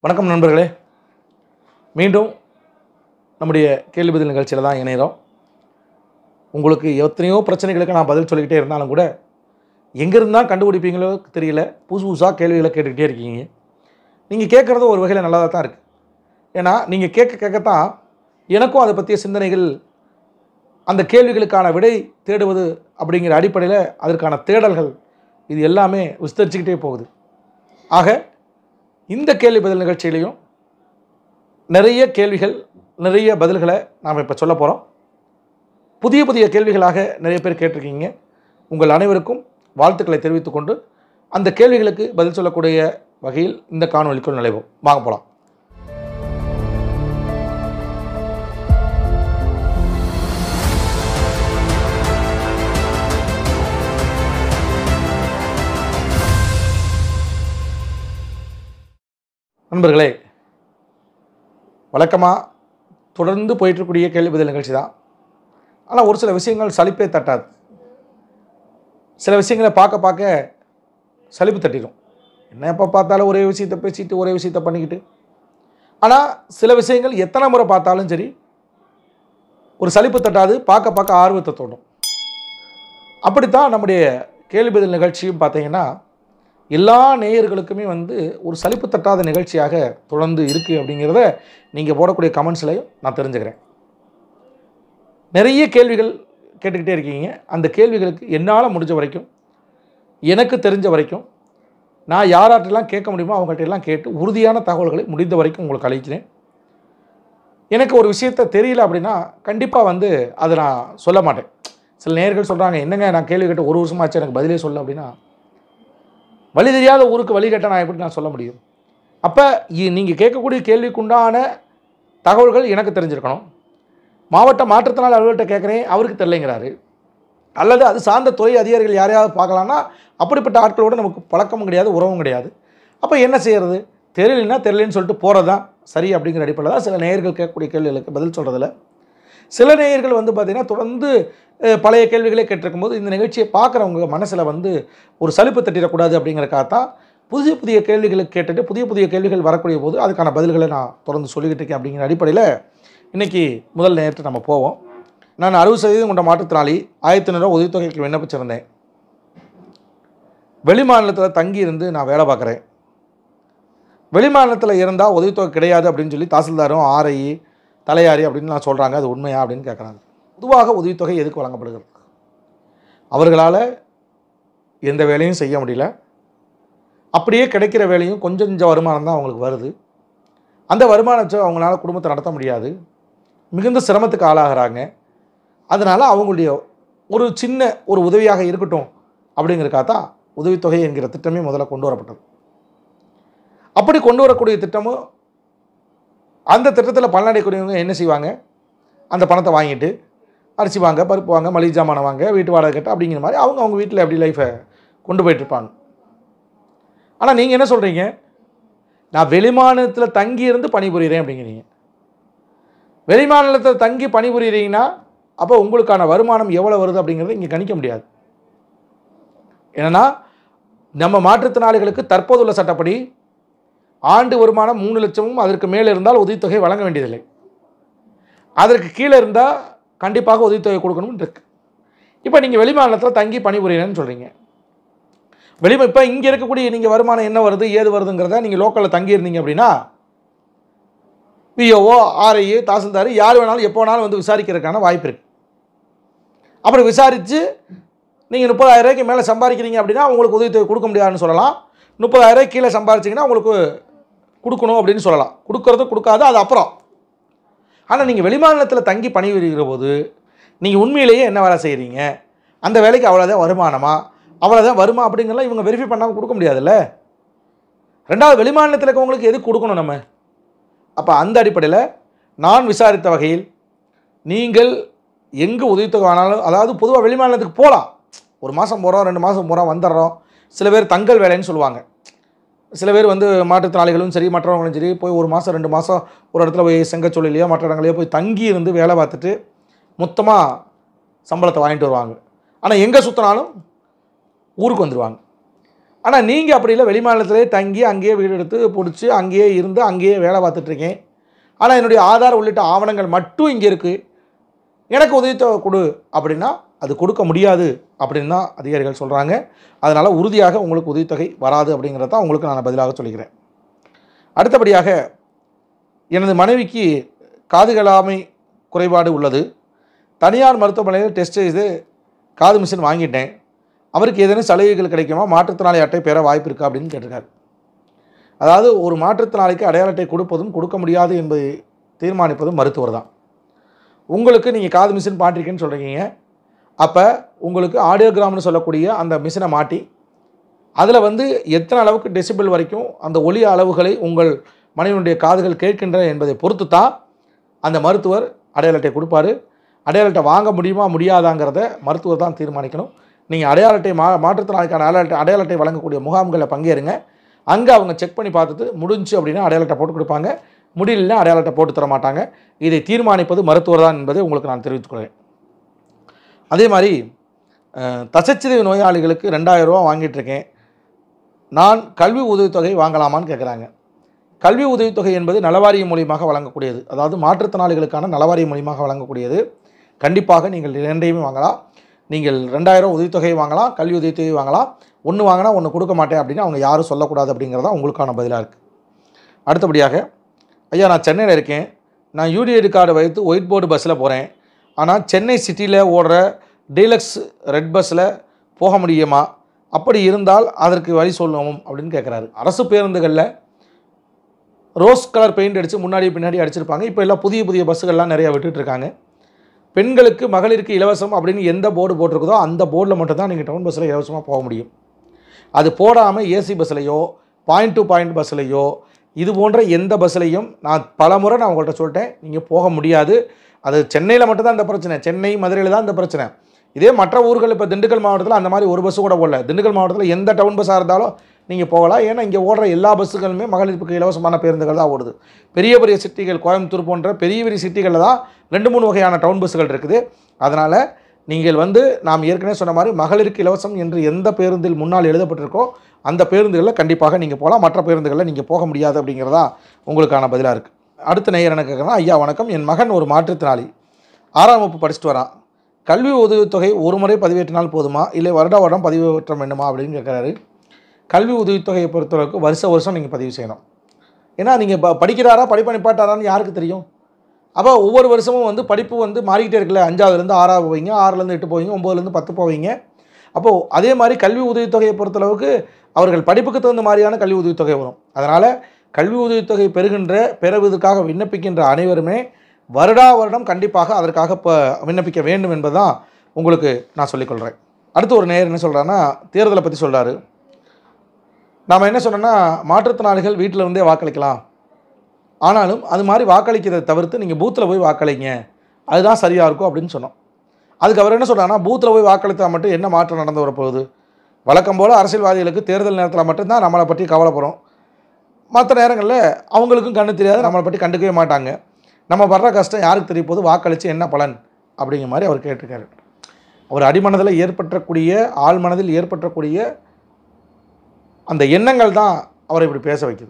வணக்கம் நண்பர்களே, மீண்டும் நம்முடைய கேள்வி பதில் நிகழ்ச்சியில் தான் இணைகிறோம். உங்களுக்கு எத்தனையோ பிரச்சனைகளுக்கு நான் பதில் சொல்லிக்கிட்டே இருந்தாலும் கூட எங்கேருந்து தான் கண்டுபிடிப்பீங்களோ தெரியல, புதுசு புதுசாக கேள்விகளை கேட்டுக்கிட்டே இருக்கீங்க. நீங்கள் கேட்குறது ஒரு வகையில் நல்லதாக தான் இருக்குது. ஏன்னா நீங்கள் கேட்கத்தான் எனக்கும் அதை பற்றிய சிந்தனைகள், அந்த கேள்விகளுக்கான விடை தேடுவது அப்படிங்கிற அடிப்படையில் அதற்கான தேடல்கள் இது எல்லாமே விஸ்தரிச்சுக்கிட்டே போகுது. ஆக இந்த கேள்வி பதில் நிகழ்ச்சியிலையும் நிறைய கேள்விகள், நிறைய பதில்களை நாம் இப்போ சொல்ல போகிறோம். புதிய புதிய கேள்விகளாக நிறைய பேர் கேட்டிருக்கீங்க. உங்கள் அனைவருக்கும் வாழ்த்துக்களை தெரிவித்துக்கொண்டு அந்த கேள்விகளுக்கு பதில் சொல்லக்கூடிய வகையில் இந்த காணொளிக்குள் நுழைவோம். வாங்க போகலாம். நண்பர்களே, வழக்கமாக தொடர்ந்து போயிட்டுருக்கூடிய கேள்வி பதில் நிகழ்ச்சி தான். ஆனால் ஒரு சில விஷயங்கள் சலிப்பே தட்டாது. சில விஷயங்களை பார்க்க பார்க்க சலிப்பு தட்டிடும். என்ன எப்போ பார்த்தாலும் ஒரே விஷயத்தை பேசிட்டு ஒரே விஷயத்தை பண்ணிக்கிட்டு. ஆனால் சில விஷயங்கள் எத்தனை முறை பார்த்தாலும் சரி ஒரு சலிப்பு தட்டாது, பார்க்க பார்க்க ஆர்வத்தை தோணும். அப்படித்தான் நம்முடைய கேள்வி பதில் நிகழ்ச்சியும் பார்த்தீங்கன்னா எல்லா நேயர்களுக்குமே ஒரு சலிப்பு தட்டாத நிகழ்ச்சியாக தொடர்ந்து இருக்குது அப்படிங்கிறத நீங்கள் போடக்கூடிய கமெண்ட்ஸ்லையும் நான் தெரிஞ்சுக்கிறேன். நிறைய கேள்விகள் கேட்டுக்கிட்டே இருக்கீங்க. அந்த கேள்விகளுக்கு என்னால் முடிஞ்ச வரைக்கும், எனக்கு தெரிஞ்ச வரைக்கும், நான் யார்கிட்டலாம் கேட்க முடியுமோ அவங்கள்ட்டெல்லாம் கேட்டு உறுதியான தகவல்களை முடிந்த வரைக்கும் உங்களுக்கு அளிக்கிறேன். எனக்கு ஒரு விஷயத்தை தெரியல அப்படின்னா கண்டிப்பாக அதை நான் சொல்ல மாட்டேன். சில நேயர்கள் சொல்கிறாங்க, என்னங்க நான் கேள்வி கேட்டு ஒரு வருஷமாச்சு எனக்கு பதிலே சொல்ல அப்படின்னா, வழி தெரியாத ஊருக்கு வழி கேட்டால் நான் எப்படி நான் சொல்ல முடியும்? அப்போ நீங்கள் கேட்கக்கூடிய கேள்விக்குண்டான தகவல்கள் எனக்கு தெரிஞ்சிருக்கணும். மாவட்ட மாற்றுத்திறனாளி அலுவலர்கிட்ட கேட்குறேன், அவருக்கு தெரியலைங்கிறாரு. அல்லது அது சார்ந்த துறை அதிகாரிகள் யாரையாவது பார்க்கலான்னா அப்படிப்பட்ட ஆட்களோடு நமக்கு பழக்கமும் கிடையாது, உறவும் கிடையாது. அப்போ என்ன செய்கிறது? தெரியலன்னு சொல்லிட்டு போகிறது தான் சரி அப்படிங்கிற அடிப்படையில் தான் சில நேயர்கள் கேட்கக்கூடிய கேள்விகளுக்கு பதில் சொல்கிறதில்ல. சில நேயர்கள் பார்த்திங்கன்னா தொடர்ந்து பழைய கேள்விகளே கேட்டிருக்கும் போது இந்த நிகழ்ச்சியை பார்க்குறவங்க மனசில் ஒரு சலிப்பு தட்டிடக்கூடாது அப்படிங்கிறக்காகத்தான் புதிய புதிய கேள்விகளுக்கு கேட்டுட்டு புதிய புதிய கேள்விகள் வரக்கூடிய போது அதுக்கான பதில்களை நான் தொடர்ந்து சொல்லிக்கிட்டு இருக்கேன். அப்படிங்கிற அடிப்படையில் இன்றைக்கி முதல் நேரத்தை நம்ம போவோம். நான் 60% கொண்ட மாற்றுத்திறனாளி, 1500 ரூபா உதவித்தொகைக்கு விண்ணப்பிச்சிருந்தேன். வெளி மாநிலத்தில் தங்கி இருந்து நான் வேலை பார்க்குறேன். வெளி மாநிலத்தில் இருந்தால் உதவித்தொகை கிடையாது அப்படின்னு சொல்லி தாசில்தாரும் ஆர்ஐ தலையாரி அப்படின்னு நான் சொல்கிறாங்க. அது உண்மையா அப்படின்னு கேட்குறாங்க. பொதுவாக உதவித்தொகை எதுக்கு வழங்கப்படுகிறது? அவர்களால் எந்த வேலையும் செய்ய முடியல, அப்படியே கிடைக்கிற வேலையும் கொஞ்சம் கொஞ்சம் வருமானம் தான் அவங்களுக்கு வருது. அந்த வருமானத்தை அவங்களால குடும்பத்தை நடத்த முடியாது, மிகுந்த சிரமத்துக்கு ஆளாகிறாங்க. அதனால் அவங்களுடைய ஒரு சின்ன ஒரு உதவியாக இருக்கட்டும் அப்படிங்கிறக்காக தான் உதவித்தொகை என்கிற திட்டமே முதல்ல கொண்டு வரப்பட்டது. அப்படி கொண்டு வரக்கூடிய திட்டமும் அந்த திட்டத்தில் பலனடையக்கூடியவங்க என்ன செய்வாங்க? அந்த பணத்தை வாங்கிட்டு அரிசி வாங்க, பருப்பு வாங்க, மளிகை ஜாமான் வாங்க, வீட்டு வாடகை கட்ட அப்படிங்கிற மாதிரி அவங்க வீட்டில் எப்படி லைஃப்பை கொண்டு போயிட்டுருப்பாங்க. ஆனால் நீங்கள் என்ன சொல்கிறீங்க? நான் வெளிமாநிலத்தில் தங்கி இருந்து பணிபுரிகிறேன் அப்படிங்கிறீங்க. வெளிமாநிலத்தில் தங்கி பணிபுரிகிறீங்கன்னா அப்போ உங்களுக்கான வருமானம் எவ்வளோ வருது அப்படிங்கிறத இங்கே கணிக்க முடியாது. ஏன்னா நம்ம மாற்றுத்திறனாளிகளுக்கு தற்போதுள்ள சட்டப்படி ஆண்டு வருமானம் 3 லட்சமும் அதற்கு மேலே இருந்தால் உதவித்தொகை வழங்க வேண்டியதில்லை. அதற்கு கீழே இருந்தால் கண்டிப்பாக உதவித்தொகை கொடுக்கணும்னு இருக்கு. இப்போ நீங்கள் வெளிமாநிலத்தில் தங்கி பணிபுரியணும்னு சொல்கிறீங்க. இப்போ இங்கே இருக்கக்கூடிய நீங்கள் வருமானம் என்ன வருது ஏது வருதுங்கிறத நீங்கள் லோக்கலில் தங்கியிருந்தீங்க அப்படின்னா விஓஓ ஆர்ஐ தாசில்தார் யார் வேணாலும் எப்போ வேணாலும் விசாரிக்கிறதுக்கான வாய்ப்பு இருக்குது. அப்படி விசாரித்து நீங்கள் 30,000 ரூபாய்க்கு மேலே சம்பாதிக்கிறீங்க அப்படின்னா உங்களுக்கு உதவித்தொகை கொடுக்க முடியாதுன்னு சொல்லலாம். 30,000 ரூபாய்க்கு கீழே சம்பாதிச்சிங்கன்னா உங்களுக்கு கொடுக்கணும் அப்படின்னு சொல்லலாம். கொடுக்கறது கொடுக்காது அது அப்புறம். ஆனால் நீங்கள் வெளிமாநிலத்தில் தங்கி பணிபுரிகிற போது நீங்கள் உண்மையிலேயே என்ன வேலை செய்கிறீங்க, அந்த வேலைக்கு அவ்வளோதான் வருமானமா, அவ்வளோதான் வருமா அப்படிங்கிறலாம் இவங்க வெரிஃபை பண்ணாமல் கொடுக்க முடியாதுல்ல. ரெண்டாவது, வெளிமாநிலத்தில் இருக்கவங்களுக்கு எதுக்கு கொடுக்கணும் நம்ம? அப்போ அந்த அடிப்படையில் நான் விசாரித்த வகையில் நீங்கள் எங்கே உதவித்தொகை ஆனாலும், அதாவது பொதுவாக வெளிமாநிலத்துக்கு போகலாம், ஒரு மாதம் போகிறோம் 2 மாதம் போகிறோம் வந்துடுறோம். சில பேர் தங்கல் வேலைன்னு சொல்லுவாங்க. சில பேர் மாற்றுத்திறனாளிகளும் சரி மற்றவங்களும் சரி போய் 1 மாதம் 2 மாதம் ஒரு இடத்துல போய் செங்கச்சொல்லையோ மற்ற இடங்களையோ போய் தங்கி இருந்து வேலை பார்த்துட்டு மொத்தமாக சம்பளத்தை வாங்கிட்டு வருவாங்க. ஆனால் எங்கே சுற்றினாலும் ஊருக்கு வந்துடுவாங்க. ஆனால் நீங்கள் அப்படி இல்லை, வெளிமாநிலத்திலே தங்கி அங்கேயே வீடு எடுத்து பிடிச்சி அங்கேயே இருந்து அங்கேயே வேலை பார்த்துட்ருக்கேன். ஆனால் என்னுடைய ஆதார் உள்ளிட்ட ஆவணங்கள் மட்டும் இங்கே இருக்குது, எனக்கு உதவித்தொகை கொடு அப்படின்னா அது கொடுக்க முடியாது அப்படின்னு தான் அதிகாரிகள் சொல்கிறாங்க. அதனால் உறுதியாக உங்களுக்கு உதவித்தொகை வராது அப்படிங்கிறத தான் உங்களுக்கு நான் பதிலாக சொல்லிக்கிறேன். அடுத்தபடியாக, எனது மனைவிக்கு காது கேளாமை குறைபாடு உள்ளது. தனியார் மருத்துவமனையில் டெஸ்ட் செய்து காது மிஷின் வாங்கிட்டேன். அவருக்கு ஏதேனும் சலுகைகள் கிடைக்குமா, மாற்றுத்திறனாளி அட்டை பெற வாய்ப்பு இருக்கா அப்படின்னு கேட்டிருக்காரு. அதாவது ஒரு மாற்றுத்திறனாளிக்கு அடையாள அட்டை கொடுப்பதும் கொடுக்க முடியாது என்பதை தீர்மானிப்பதும் மருத்துவர் தான். உங்களுக்கு நீங்கள் காது மிஷின் மாட்டிருக்கேன்னு சொல்கிறீங்க. அப்போ உங்களுக்கு ஆடியோகிராம்னு சொல்லக்கூடிய அந்த மிஷினை மாட்டி அதில் எத்தனை அளவுக்கு டெசிபிள் வரைக்கும் அந்த ஒலி அளவுகளை உங்கள் மனைவியுடைய காதுகள் கேட்கின்றன என்பதை பொறுத்து தான் அந்த மருத்துவர் அடையாள அட்டை கொடுப்பார். அடையாள அட்டை வாங்க முடியுமா முடியாதாங்கிறத மருத்துவர் தான் தீர்மானிக்கணும். நீங்கள் அடையாள அட்டை மாற்றுத்திறனாளிக்கான அடையாள அட்டை வழங்கக்கூடிய முகாம்களில் பங்கேறுங்க. அங்கே அவங்க செக் பண்ணி பார்த்துட்டு முடிஞ்சு அப்படின்னா அடையாள அட்டை போட்டு கொடுப்பாங்க, முடியலன்னா அடையாள அட்டை போட்டு தர மாட்டாங்க. இதை தீர்மானிப்பது மருத்துவர் தான் என்பதை உங்களுக்கு நான் தெரிவித்துக்கிறேன். அதே மாதிரி தசைச்சிதைவு நோயாளிகளுக்கு 2000 ரூபா வாங்கிட்டுருக்கேன், நான் கல்வி உதவித்தொகை வாங்கலாமான்னு கேட்குறாங்க. கல்வி உதவித்தொகை என்பது நலவாரியம் மூலியமாக வழங்கக்கூடியது, அதாவது மாற்றுத்திறனாளிகளுக்கான நலவாரியம் மூலியமாக வழங்கக்கூடியது. கண்டிப்பாக நீங்கள் இரண்டையுமே வாங்கலாம். நீங்கள் 2000 உதவித்தொகை வாங்கலாம், கல்வி உதவித்தொகை வாங்கலாம். ஒன்று வாங்கினா ஒன்று கொடுக்க மாட்டேன் அப்படின்னு அவங்க யாரும் சொல்லக்கூடாது அப்படிங்கிறதா உங்களுக்கான பதிலாக இருக்குது. அடுத்தபடியாக, ஐயா நான் சென்னையில் இருக்கேன், நான் யூடிஐடி கார்டு வைத்து ஒயிட் போர்டு பஸ்ஸில் போகிறேன். ஆனால் சென்னை சிட்டியில் ஓடுற டீலக்ஸ் ரெட் பஸ்ஸில் போக முடியுமா, அப்படி இருந்தால் அதற்கு வழி சொல்லவும் அப்படின்னு கேட்குறாரு. அரசு பேருந்துகளில் ரோஸ் கலர் பெயிண்ட் அடித்து முன்னாடி பின்னாடி அடிச்சிருப்பாங்க. இப்போ எல்லாம் புதிய புதிய பஸ்ஸுகள்லாம் நிறையா விட்டுட்ருக்காங்க. பெண்களுக்கு மகளிருக்கு இலவசம் அப்படின்னு எந்த போர்டு போட்டிருக்குதோ அந்த போர்டில் மட்டும்தான் நீங்கள் டவுன் பஸ்ஸில் இலவசமாக போக முடியும். அது போடாமல் ஏசி பஸ்ஸிலையோ பாயிண்ட் டு பாயிண்ட் பஸ்ஸிலையோ இது போன்ற எந்த பஸ்ஸிலையும் நான் பல முறை உங்கள்கிட்ட சொல்லிட்டேன், நீங்கள் போக முடியாது. அது சென்னையில் மட்டும்தான் இந்த பிரச்சனை, சென்னை மதுரையில் தான் இந்த பிரச்சனை. இதே மற்ற ஊர்கள், இப்போ திண்டுக்கல் மாவட்டத்தில் அந்த மாதிரி ஒரு பஸ்ஸு கூட போடல. திண்டுக்கல் மாவட்டத்தில் எந்த டவுன் பஸ்ஸாக இருந்தாலும் நீங்கள் போகலாம். ஏன்னா இங்கே ஓடுற எல்லா பஸ்ஸுகளுமே மகளிருக்கு இலவசமான பேருந்துகள் தான் ஓடுது. பெரிய பெரிய சிட்டிகள், கோயம்புத்தூர் போன்ற பெரிய பெரிய சிட்டிகளில் தான் 2-3 வகையான டவுன் பஸ்ஸுகள் இருக்குது. அதனால் நீங்கள் நாம் ஏற்கனவே சொன்ன மாதிரி மகளிருக்கு இலவசம் என்று எந்த பேருந்தில் முன்னால் எழுதப்பட்டிருக்கோ அந்த பேருந்துகளில் கண்டிப்பாக நீங்கள் போகலாம், மற்ற பேருந்துகளில் நீங்கள் போக முடியாது அப்படிங்கிறதா உங்களுக்கான பதிலாக இருக்குது. அடுத்த நேயர் என்ன கேட்குறேன்னா, ஐயா வணக்கம், என் மகன் ஒரு மாற்றுத்திறனாளி, 6ஆம் வகுப்பு படிச்சுட்டு வரான். கல்வி உதவித்தொகை ஒரு முறை பதிவேற்றினால் போதுமா, இல்லை வருடம் பதிவேற்ற வேண்டுமா அப்படின்னு கேட்குறாரு. கல்வி உதவித்தொகையை பொறுத்தவரைக்கும் வருஷம் நீங்கள் பதிவு செய்யணும். ஏன்னா நீங்கள் படிக்கிறாரா படிப்பை நிப்பாட்டாரான்னு யாருக்கு தெரியும்? அப்போ ஒவ்வொரு வருஷமும் படிப்பு மாறிக்கிட்டே இருக்குல்ல. 5ஆவதுலேருந்து 6ஆவது போவீங்க, 6லேருந்து 8 போவீங்க, 9லேருந்து 10 போவீங்க. அப்போது அதே மாதிரி கல்வி உதவித்தொகையை பொறுத்தளவுக்கு அவர்கள் படிப்புக்கு தகுந்த மாதிரியான கல்வி உதவித்தொகை வரும். அதனால் கல்வி உதவித்தொகை பெறுவதற்காக விண்ணப்பிக்கின்ற அனைவருமே வருடம் கண்டிப்பாக அதற்காக விண்ணப்பிக்க வேண்டும் என்பதுதான் உங்களுக்கு நான் சொல்லிக்கொள்கிறேன். அடுத்து ஒரு நேயர் என்ன சொல்கிறான்னா, தேர்தலை பற்றி சொல்கிறாரு. நாம் என்ன சொன்னோன்னா, மாற்றுத்திறனாளிகள் வீட்டில் இருந்தே வாக்களிக்கலாம், ஆனாலும் அது மாதிரி வாக்களிக்கிறதை தவிர்த்து நீங்கள் பூத்தில் போய் வாக்களிங்க, அதுதான் சரியாக இருக்கும் அப்படின்னு சொன்னோம். அதுக்கு அவர் என்ன சொல்கிறாங்கன்னா, பூத்தில் போய் வாக்களித்தால் மட்டும் என்ன மாற்றம் நடந்து வரப்போகுது? வழக்கம் போல் அரசியல்வாதிகளுக்கு தேர்தல் நேரத்தில் மட்டும்தான் நம்மளை பற்றி கவலைப்படும், மற்ற நேரங்களில் அவங்களுக்கும் கண்ணு தெரியாது, நம்மளை பற்றி கண்டுக்கவே மாட்டாங்க. நம்ம வர்ற கஷ்டம் யாருக்கு தெரிய போது, வாக்களித்து என்ன பலன் அப்படிங்கிற மாதிரி அவர் கேட்டிருக்காரு. அவர் அடிமனதில் ஏற்பட்டக்கூடிய, ஆள் மனதில் ஏற்பட்டக்கூடிய அந்த எண்ணங்கள் தான் அவரை இப்படி பேச வைக்குது.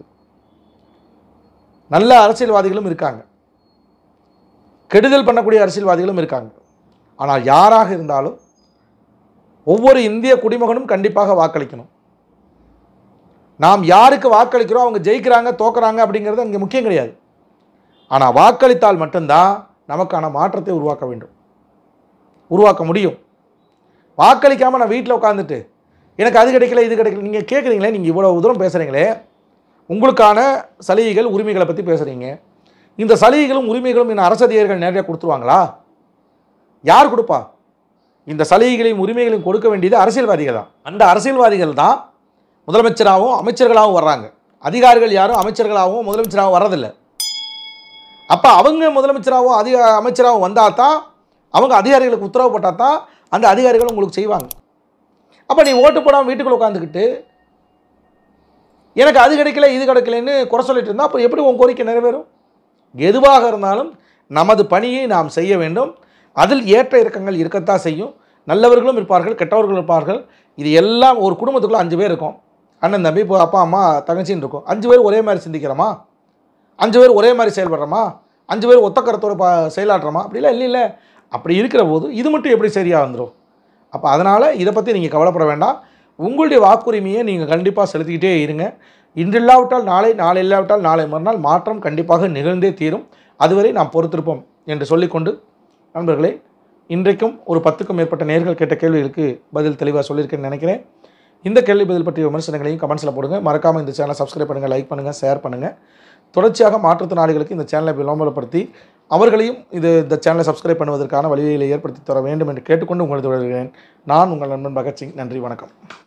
நல்ல அரசியல்வாதிகளும் இருக்காங்க, கெடுதல் பண்ணக்கூடிய அரசியல்வாதிகளும் இருக்காங்க. ஆனால் யாராக இருந்தாலும் ஒவ்வொரு இந்திய குடிமகனும் கண்டிப்பாக வாக்களிக்கணும். நாம் யாருக்கு வாக்களிக்கிறோம், அவங்க ஜெயிக்கிறாங்க தோக்குறாங்க அப்படிங்கிறது அங்கே முக்கியம் கிடையாது. ஆனால் வாக்களித்தால் மட்டும்தான் நமக்கான மாற்றத்தை உருவாக்க முடியும். வாக்களிக்காமல் நான் வீட்டில் உட்காந்துட்டு எனக்கு அது கிடைக்கல இது கிடைக்கல நீங்கள் கேட்குறீங்களே, நீங்கள் இவ்வளோ தூரம் பேசுகிறீங்களே, உங்களுக்கான சலுகைகள் உரிமைகளை பற்றி பேசுகிறீங்க. இந்த சலுகைகளும் உரிமைகளும் இந்த அரசு அதிகாரிகள் நேரடியாக கொடுத்துருவாங்களா? யார் கொடுப்பா? இந்த சலுகைகளையும் உரிமைகளையும் கொடுக்க வேண்டியது அரசியல்வாதிகள் தான். அந்த அரசியல்வாதிகள் தான் முதலமைச்சராகவும் அமைச்சர்களாகவும் வர்றாங்க. அதிகாரிகள் யாரும் அமைச்சர்களாகவும் முதலமைச்சராகவும் வர்றதில்லை. அப்போ அவங்க முதலமைச்சராகவும் அமைச்சராகவும் வந்தால் தான், அவங்க அதிகாரிகளுக்கு உத்தரவு போட்டால் தான் அந்த அதிகாரிகள் உங்களுக்கு செய்வாங்க. அப்போ நீ ஓட்டு போடாமல் வீட்டுக்குள்ளே உட்காந்துக்கிட்டு எனக்கு அது கிடைக்கல இது கிடைக்கலன்னு குறை சொல்லிட்டு இருந்தால் அப்போ எப்படி உன் கோரிக்கை நிறைவேறும்? எதுவாக இருந்தாலும் நமது பணியை நாம் செய்ய வேண்டும். அதில் ஏற்ற இறக்கங்கள் இருக்கத்தான் செய்யும். நல்லவர்களும் இருப்பார்கள், கெட்டவர்களும் இருப்பார்கள். இது எல்லாம் ஒரு குடும்பத்துக்குள்ளே 5 பேர் இருக்கும். அண்ணன் தம்பி இப்போ அப்பா அம்மா தங்கச்சின்னு இருக்கும். 5 பேர் ஒரே மாதிரி சிந்திக்கிறோமா? 5 பேர் ஒரே மாதிரி செயல்படுறோமா? 5 பேர் ஒத்த கருத்தோட செயலாற்றுறோமா? அப்படிலாம் இல்லைல்ல. அப்படி இருக்கிற போது இது மட்டும் எப்படி சரியாக வந்துடும்? அப்போ அதனால் இதை பற்றி நீங்கள் கவலைப்பட வேண்டாம். உங்களுடைய வாக்குரிமையை நீங்கள் கண்டிப்பாக செலுத்திக்கிட்டே இருங்க. இன்று இல்லாவிட்டால் நாளை, நாளை இல்லாவிட்டால் நாளை மறுநாள் மாற்றம் கண்டிப்பாக நிகழ்ந்தே தீரும். அதுவரை நாம் பொறுத்திருப்போம் என்று சொல்லிக்கொண்டு, நண்பர்களே, இன்றைக்கும் ஒரு 10க்கும் மேற்பட்ட நேயர்கள் கேட்ட கேள்விகளுக்கு பதில் தெளிவாக சொல்லியிருக்கேன்னு நினைக்கிறேன். இந்த கேள்வி பதில் பற்றிய விமர்சனங்களையும் கமெண்ட்ஸில் போடுங்க. மறக்காமல் இந்த சேனலை சப்ஸ்கிரைப் பண்ணுங்கள், லைக் பண்ணுங்கள், ஷேர் பண்ணுங்கள். தொடர்ச்சியாக மாற்றுத்திறனாளிகளுக்கு இந்த சேனலை விளம்பரப்படுத்தி அவர்களையும் இந்த சேனலை சப்ஸ்கிரைப் பண்ணுவதற்கான வழிகளை ஏற்படுத்தி தர வேண்டும் என்று கேட்டுக்கொண்டு உங்களது வருகிறேன். நான் உங்கள் நண்பன் பகத்சிங். நன்றி, வணக்கம்.